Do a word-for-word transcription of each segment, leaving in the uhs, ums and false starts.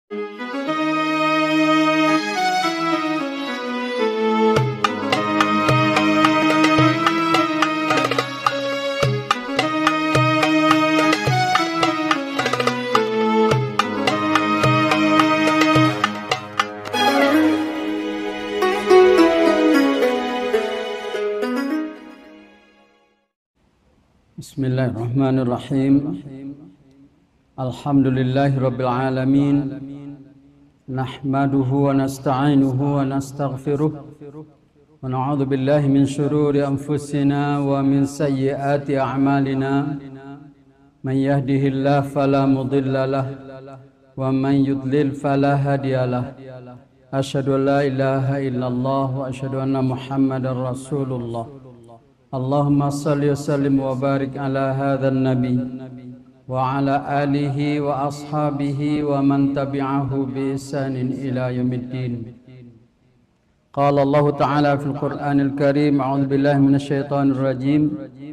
Bismillahirrahmanirrahim. Alhamdulillahi rabbil alamin. Nahmaduhu wa nasta'inuhu wa nastaghfiruh. Wa na'udzu billahi min shururi anfusina wa min sayyiati a'malina. Man yahdihillahu fala mudilla lahu wa man yudlil fala hadiya lahu. Asyhadu an la ilaha illallah wa asyhadu anna Muhammadar Rasulullah. Allahumma salli wa sallim wa barik ala hadzal nabi wa ala alihi wa ashabihi wa man tabi'ahu bi ihsanin ila yaumiddin. Qala Allah Ta'ala fil Qur'anil Karim, a'udzu billahi minasy syaithanir rajim.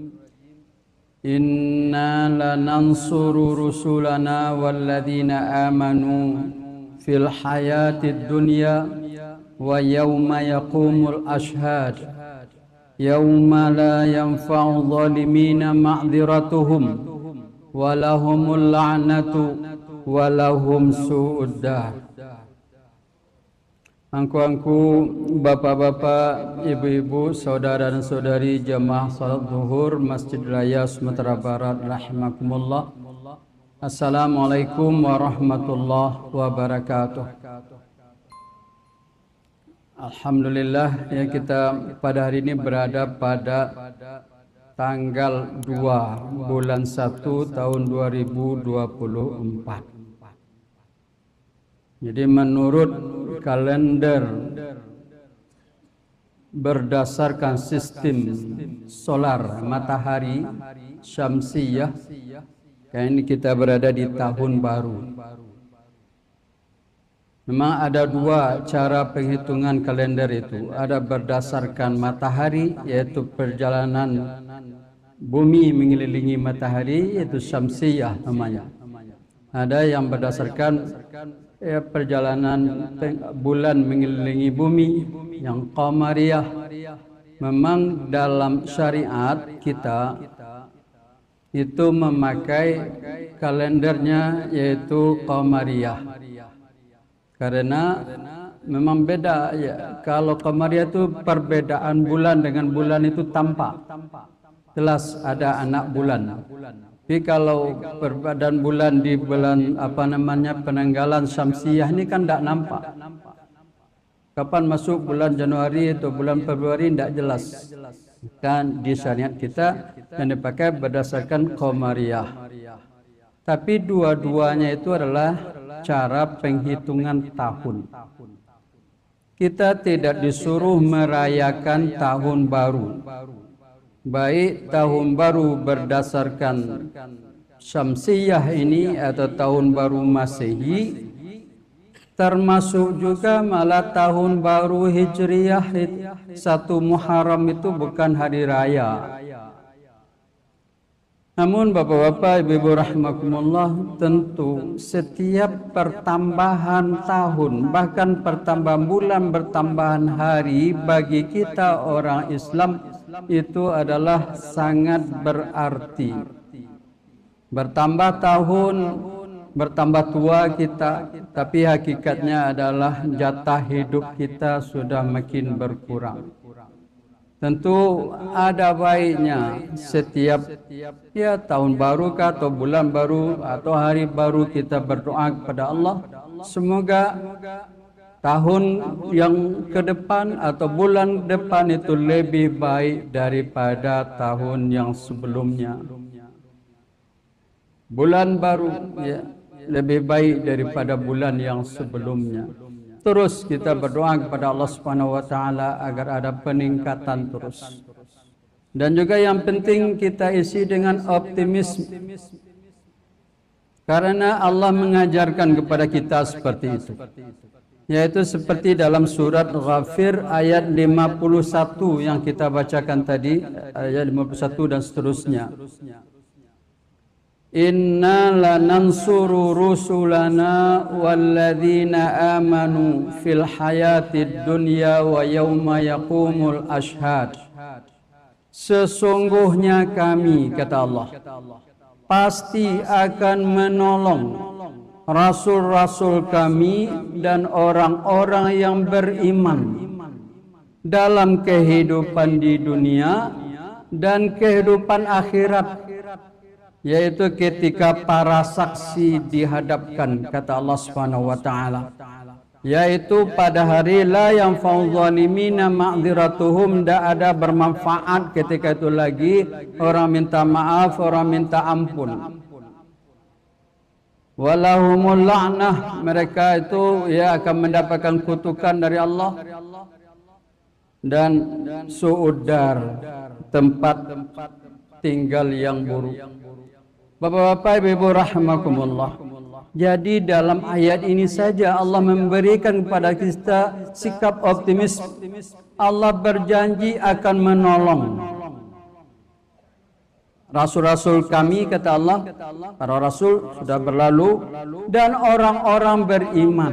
Inna lanansuru rusulana walladzina amanu fil hayatid dunya wa yawma yaqumul ashhad. Yauma la yanfa'u zalimina ma'dziratuhum wa lahumul la'natu wa lahum su'uddar. Angku-angku, bapak-bapak, ibu-ibu, saudara dan saudari jamaah salat zuhur Masjid Raya Sumatera Barat rahimakumullah. Assalamualaikum warahmatullahi wabarakatuh. Alhamdulillah, ya, kita pada hari ini berada pada tanggal dua bulan satu tahun dua ribu dua puluh empat. Jadi menurut kalender berdasarkan sistem solar matahari syamsiyah, kayak ini kita berada di tahun baru. Memang ada dua cara penghitungan kalender itu. Ada berdasarkan matahari, yaitu perjalanan bumi mengelilingi matahari, yaitu syamsiyah namanya. Ada yang berdasarkan ya, perjalanan bulan mengelilingi bumi, yang qamariyah. Memang dalam syariat kita itu memakai kalendernya yaitu qamariyah. Karena memang beda ya. Kalau qamariyah itu perbedaan bulan dengan bulan itu tampak. Jelas ada anak bulan. Tapi kalau perbedaan bulan di bulan apa namanya penanggalan syamsiyah ini kan tidak nampak. Kapan masuk bulan Januari atau bulan Februari tidak jelas. Kan di syariat kita yang dipakai berdasarkan qamariyah. Tapi dua-duanya itu adalah cara penghitungan tahun. Kita tidak disuruh merayakan tahun baru, baik tahun baru berdasarkan syamsiyah ini atau tahun baru Masehi, termasuk juga malah tahun baru Hijriyah. Satu Muharram itu bukan hari raya. Namun bapak-bapak, ibu-ibu rahimakumullah, tentu setiap pertambahan tahun, bahkan pertambahan bulan, pertambahan hari bagi kita orang Islam itu adalah sangat berarti. Bertambah tahun, bertambah tua kita, tapi hakikatnya adalah jatah hidup kita sudah makin berkurang. Tentu ada baiknya setiap ya tahun baru atau bulan baru atau hari baru kita berdoa kepada Allah, semoga tahun yang ke depan atau bulan depan itu lebih baik daripada tahun yang sebelumnya. Bulan baru ya lebih baik daripada bulan yang sebelumnya. Terus kita berdoa kepada Allah Subhanahu wa taala agar ada peningkatan terus. Dan juga yang penting kita isi dengan optimisme. Karena Allah mengajarkan kepada kita seperti itu. Yaitu seperti dalam surat Ghafir ayat lima puluh satu yang kita bacakan tadi, ayat lima puluh satu dan seterusnya. Inna lanansuru rusulana walladzina amanu fil hayatid dunya wa yawma yaqumul ashhad. Sesungguhnya kami, kata Allah, pasti akan menolong rasul-rasul kami dan orang-orang yang beriman dalam kehidupan di dunia dan kehidupan akhirat, yaitu ketika para saksi dihadapkan, kata Allah Subhanahu wa taala, yaitu pada hari la yanfa'u zalimina ma'dziratuhum, tidak ada bermanfaat ketika itu lagi orang minta maaf, orang minta ampun. Walahumul la'nah, mereka itu ya akan mendapatkan kutukan dari Allah dan su'udar, tempat tinggal yang buruk. Bapak-bapak, ibu-ibu rahimakumullah. Jadi dalam ayat ini saja Allah memberikan kepada kita sikap optimis. Allah berjanji akan menolong rasul-rasul kami, kata Allah, para rasul sudah berlalu, dan orang-orang beriman.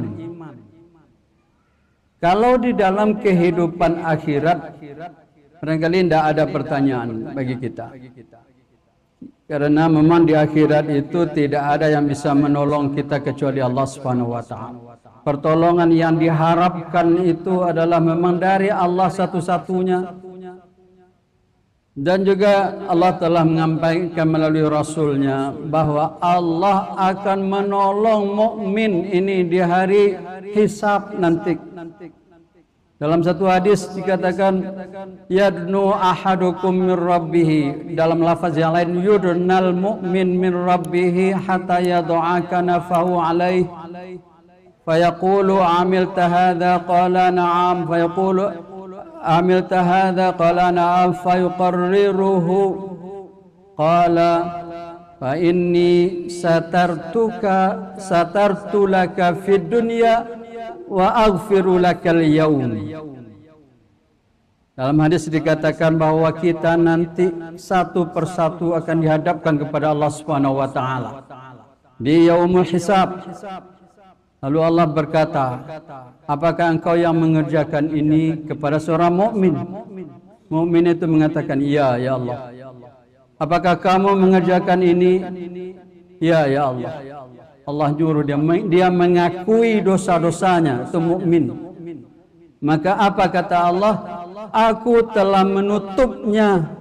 Kalau di dalam kehidupan akhirat, barangkali tidak ada pertanyaan bagi kita. Karena memang di akhirat itu tidak ada yang bisa menolong kita kecuali Allah Subhanahu wa taala. Pertolongan yang diharapkan itu adalah memang dari Allah satu-satunya. Dan juga Allah telah menyampaikan melalui Rasulnya bahwa Allah akan menolong mukmin ini di hari hisab nanti. Dalam satu hadis dikatakan yadnu ahadukum min rabbih, dalam lafaz yang lain yudnal mu'min min rabbih hatta yad'a kanafahu alaih fayaqulu amilta hadha qala na'am fayaqulu amilta hadha qala na'am fayuqarriruhu qala fa inni satartuka satartu laka fid dunya wa aghfiru lakal yaum. Dalam hadis dikatakan bahwa kita nanti satu persatu akan dihadapkan kepada Allah Subhanahu wa taala di yaumul hisab. Lalu Allah berkata, apakah engkau yang mengerjakan ini kepada seorang mukmin? Mukmin itu mengatakan, iya ya Allah. Apakah kamu mengerjakan ini? Ya ya Allah. Allah juru dia, dia mengakui dosa-dosanya, itu mukmin. Maka apa kata Allah? Aku telah menutupnya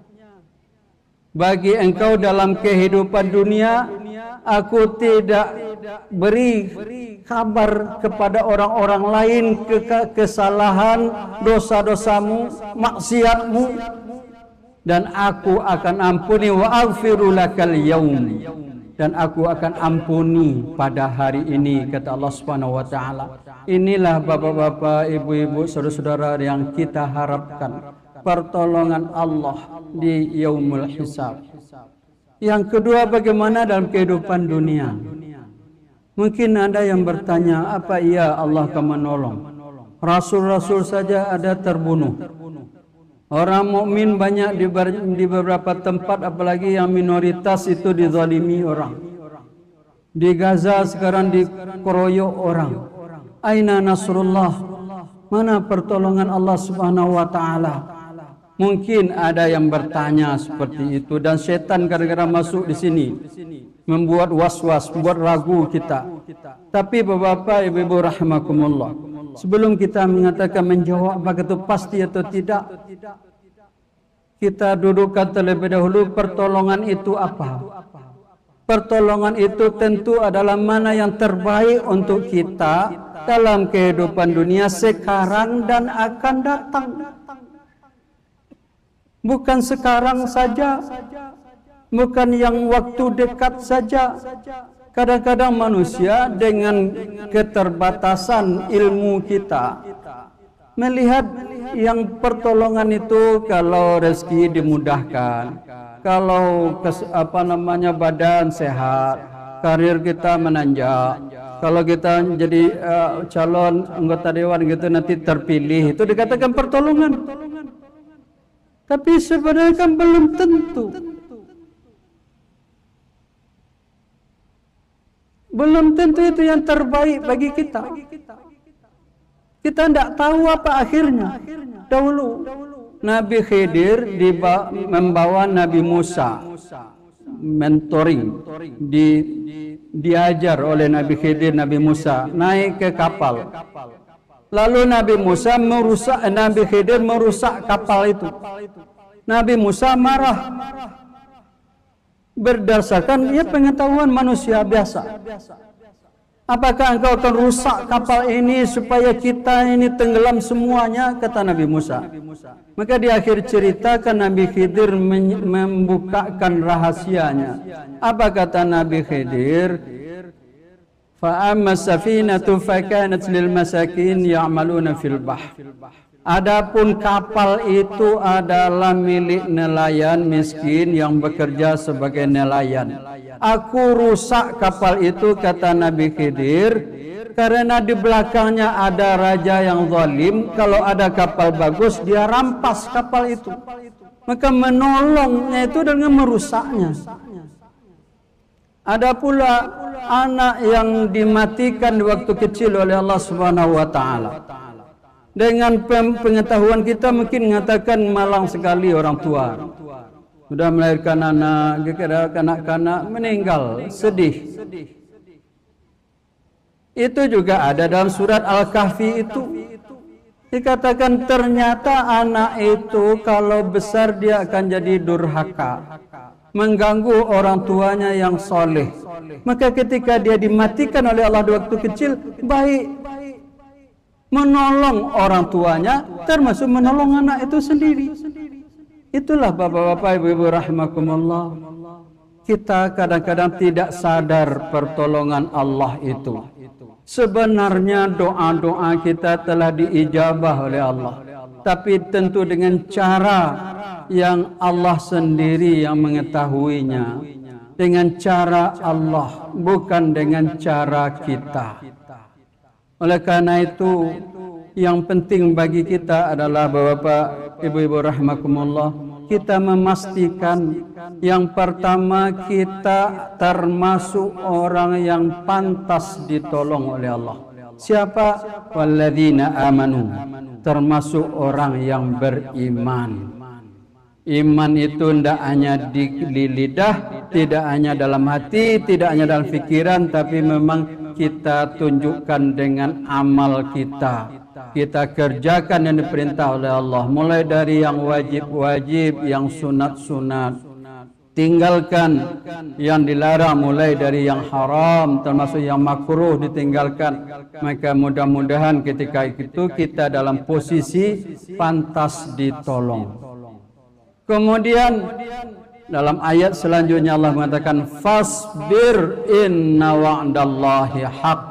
bagi engkau dalam kehidupan dunia. Aku tidak beri kabar kepada orang-orang lain ke kesalahan, dosa-dosamu, maksiatmu, dan aku akan ampuni wa aghfiru lakal yaum, dan aku akan ampuni pada hari ini, kata Allah Subhanahu wa taala. Inilah bapak-bapak, ibu-ibu, saudara-saudara yang kita harapkan, pertolongan Allah di yaumul hisab. Yang kedua, bagaimana dalam kehidupan dunia? Mungkin ada yang bertanya, apa iya Allah akan menolong? Rasul-rasul saja ada terbunuh. Orang mukmin banyak di, di beberapa tempat, apalagi yang minoritas itu dizalimi orang. Di Gaza sekarang dikeroyok orang. Aina nasrullah? Mana pertolongan Allah Subhanahu wa taala? Mungkin ada yang bertanya seperti itu, dan setan gara-gara masuk di sini membuat was-was, membuat ragu kita. Tapi Bapak, Ibu-ibu rahimakumullah, sebelum kita mengatakan menjawab apakah itu pasti atau tidak, kita dudukkan terlebih dahulu pertolongan itu apa. Pertolongan itu tentu adalah mana yang terbaik untuk kita dalam kehidupan dunia sekarang dan akan datang. Bukan sekarang saja, bukan yang waktu dekat saja. Kadang-kadang manusia dengan keterbatasan ilmu kita melihat yang pertolongan itu kalau rezeki dimudahkan, kalau kes, apa namanya badan sehat, karir kita menanjak, kalau kita jadi uh, calon anggota dewan gitu nanti terpilih, itu dikatakan pertolongan. Tapi sebenarnya kan belum tentu. Belum tentu itu yang terbaik bagi kita. Kita tidak tahu apa akhirnya. Dahulu Nabi Khidir diba- membawa Nabi Musa, mentoring, di, diajar oleh Nabi Khidir, Nabi Musa naik ke kapal. Lalu Nabi Musa merusak, Nabi Khidir merusak kapal itu. Nabi Musa marah. Berdasarkan ya pengetahuan manusia biasa. Apakah engkau akan rusak kapal ini supaya kita ini tenggelam semuanya, kata Nabi Musa. Maka di akhir cerita kan Nabi Khidir membukakan rahasianya. Apa kata Nabi Khidir? Fa amma safinatu fa kanat lil masakin ya'maluna fil bahr. Adapun kapal itu adalah milik nelayan miskin yang bekerja sebagai nelayan. Aku rusak kapal itu, kata Nabi Khidir, karena di belakangnya ada raja yang zalim. Kalau ada kapal bagus, dia rampas kapal itu. Maka menolongnya itu dengan merusaknya. Ada pula anak yang dimatikan di waktu kecil oleh Allah Subhanahu wa taala. Dengan pengetahuan kita mungkin mengatakan malang sekali orang tua. Sudah melahirkan anak, kanak-kanak meninggal, sedih. Itu juga ada dalam surat Al-Kahfi itu. Dikatakan ternyata anak itu kalau besar dia akan jadi durhaka, mengganggu orang tuanya yang soleh. Maka ketika dia dimatikan oleh Allah di waktu kecil, baik menolong orang tuanya, termasuk menolong anak itu sendiri. Itulah bapak-bapak, ibu-ibu rahimakumullah. Kita kadang-kadang tidak sadar pertolongan Allah itu. Sebenarnya doa-doa kita telah diijabah oleh Allah, tapi tentu dengan cara yang Allah sendiri yang mengetahuinya, dengan cara Allah, bukan dengan cara kita. Oleh karena itu, yang penting bagi kita adalah bapak-bapak, ibu-ibu rahimakumullah, kita memastikan yang pertama kita termasuk orang yang pantas ditolong oleh Allah. Siapa? Walladzina amanu, termasuk orang yang beriman. Iman itu tidak hanya di lidah, tidak hanya dalam hati, tidak hanya dalam pikiran, tapi memang kita tunjukkan dengan amal kita. Kita kerjakan yang diperintah oleh Allah, mulai dari yang wajib-wajib, yang sunat-sunat. Tinggalkan yang dilarang, mulai dari yang haram, termasuk yang makruh ditinggalkan. Maka mudah-mudahan ketika itu kita dalam posisi pantas ditolong. Kemudian dalam ayat selanjutnya Allah mengatakan fasbir inna wa'dallahi haqq.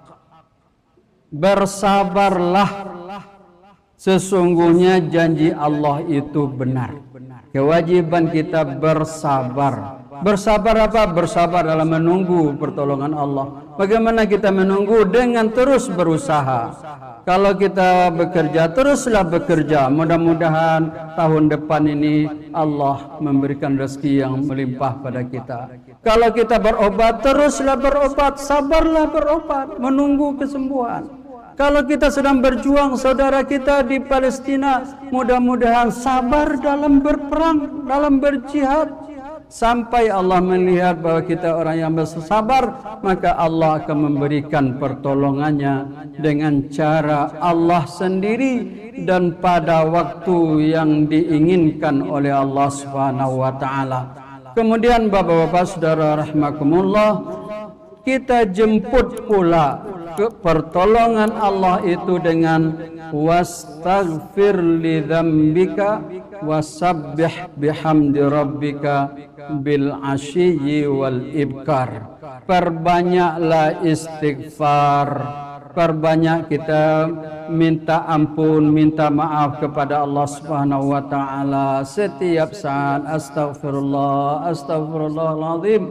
Bersabarlah, sesungguhnya janji Allah itu benar. Kewajiban kita bersabar. Bersabar apa? Bersabar dalam menunggu pertolongan Allah. Bagaimana kita menunggu? Dengan terus berusaha. Kalau kita bekerja, teruslah bekerja. Mudah-mudahan tahun depan ini Allah memberikan rezeki yang melimpah pada kita. Kalau kita berobat, teruslah berobat. Sabarlah berobat, menunggu kesembuhan. Kalau kita sedang berjuang, saudara kita di Palestina, mudah-mudahan sabar dalam berperang, dalam berjihad. Sampai Allah melihat bahwa kita orang yang bersabar, maka Allah akan memberikan pertolongannya dengan cara Allah sendiri dan pada waktu yang diinginkan oleh Allah Subhanahu wa taala. Kemudian bapak-bapak saudara rahimakumullah, kita jemput pula ke pertolongan Allah itu dengan wastaghfir li dzambika wasabbih bihamdi rabbika bil asyiyi wal ibkar. Perbanyaklah istighfar, perbanyak kita minta ampun, minta maaf kepada Allah Subhanahu wa taala setiap saat. Astaghfirullah, astaghfirullahalazim.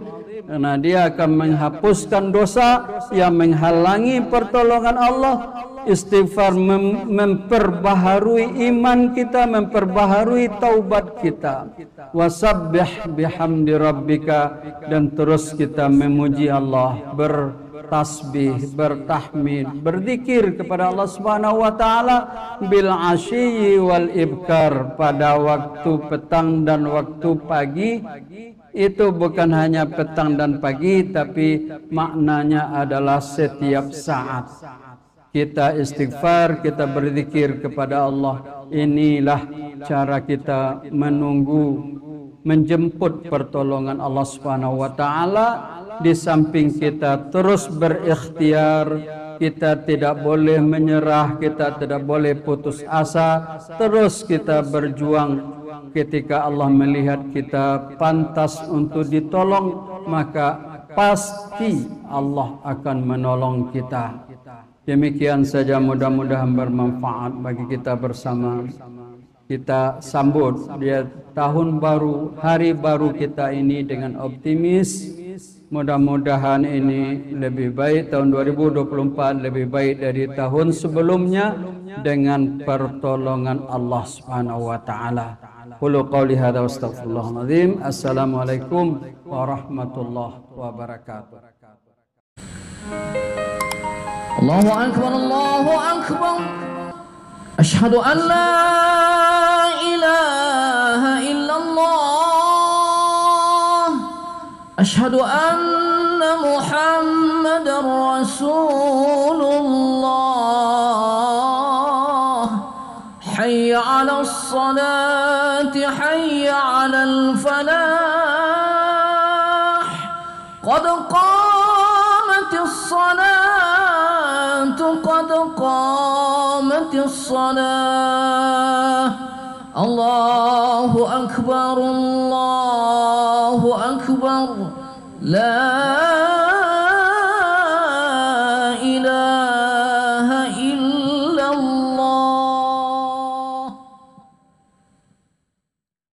karena dia akan menghapuskan dosa, yang menghalangi pertolongan Allah. Istighfar mem memperbaharui iman kita, memperbaharui taubat kita. Wasabbih bihamdi rabbika, dan terus kita memuji Allah, bertasbih, bertahmid, berzikir kepada Allah Subhanahu wa taala bil asyi wal ibkar, pada waktu petang dan waktu pagi. Itu bukan hanya petang dan pagi, tapi maknanya adalah setiap saat. Kita istighfar, kita berzikir kepada Allah. Inilah cara kita menunggu, menjemput pertolongan Allah Subhanahu wa taala. Di samping kita terus berikhtiar, kita tidak boleh menyerah, kita tidak boleh putus asa, terus kita berjuang. Ketika Allah melihat kita pantas untuk ditolong, maka pasti Allah akan menolong kita. Demikian saja, mudah-mudahan bermanfaat bagi kita bersama. Kita sambut dia tahun baru, hari baru kita ini dengan optimis. Mudah-mudahan ini lebih baik, tahun dua ribu dua puluh empat lebih baik dari tahun sebelumnya dengan pertolongan Allah Subhanahu wa taala. Qulu qawli hadza wa astaghfirullahal azim. Assalamualaikum warahmatullahi wabarakatuh. Allahu akbar, Allahu akbar. Asyhadu an la ilaha illallah. Asyhadu anna Muhammadar Rasulullah. Hayya 'alas salati, hayya 'alal falah. Qad qamatis salatu, qad qamatis salah. Allahu akbar, Allahu akbar. La